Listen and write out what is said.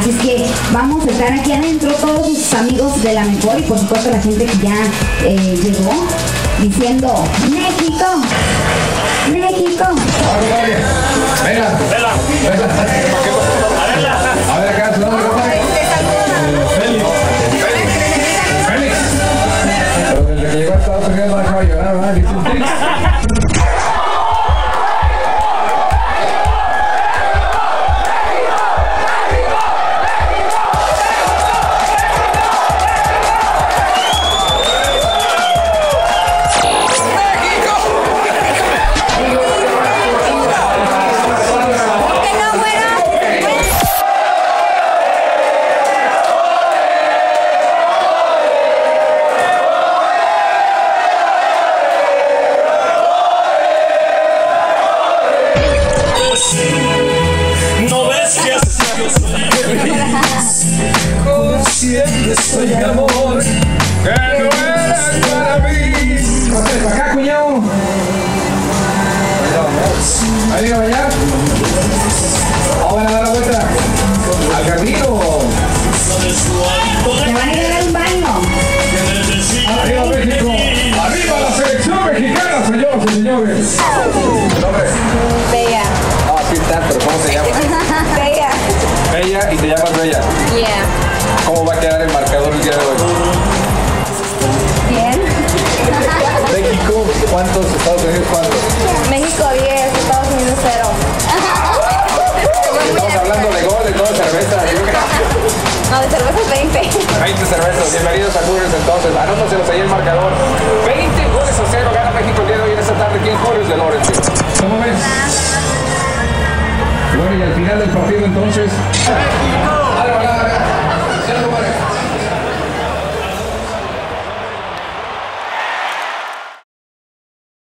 Así es que vamos a estar aquí adentro, todos sus amigos de la mejor y por supuesto la gente que ya llegó diciendo México, México. Venga, a ver acá, su nombre, Félix. Pero desde que llegó a Estados Unidos no dejaba llorar, ¿verdad? No ves que así yo soy feliz, consciente soy amor que no era para mí. ¿Para acá, cuñado? ¿Ahí viene a bailar? Vamos a dar la vuelta al camino. Se van a ir a dar un baño. Arriba México, arriba la selección mexicana, señoras y señores. ¿Tu nombre? Bella. Ah, sí está, pero ¿cómo se llama? Bella. Bella, y te llamas Bella. Yeah. ¿Cómo va a quedar el marcador el día de hoy? Bien. México, ¿cuántos? Estados Unidos, ¿cuántos? México 10, Estados Unidos 0. Estamos hablando de goles, no de cerveza. No, de cervezas 20. 20 cervezas. Bienvenidos a Hooters entonces. Anótaselos ahí el marcador. 20 goles a 0 gana México el día de hoy en esta tarde aquí en Hooters de Lawrence. ¿Cómo ves? Bueno, y al final del partido entonces...